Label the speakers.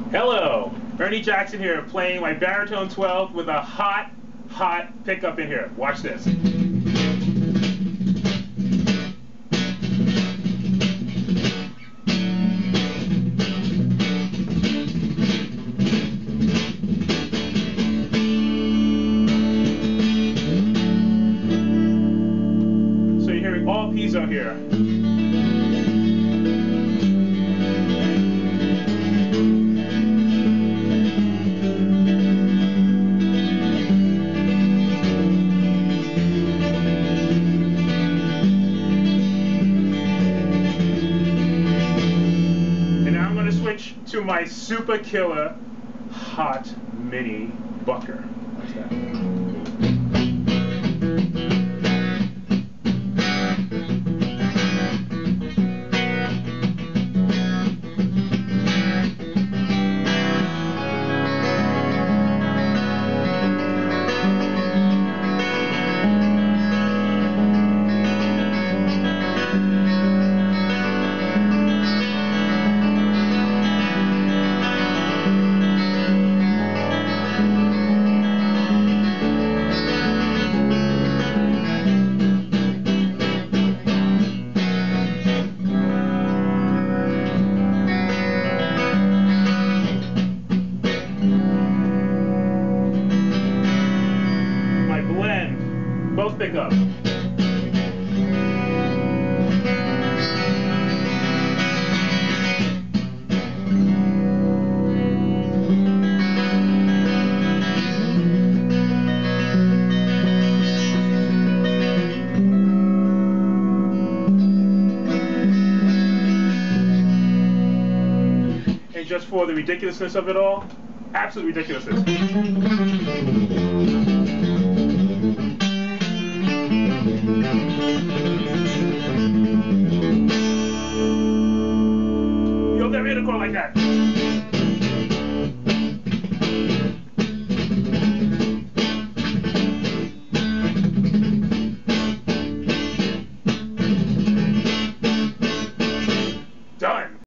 Speaker 1: Hello, Ernie Jackson here, playing my baritone 12 with a hot pickup in here. Watch this. So you're hearing all piezo here. Switch to my super killer hot mini bucker. Watch that. Both pick up. And just for the ridiculousness of it all, absolute ridiculousness. You'll never hear a chord like that.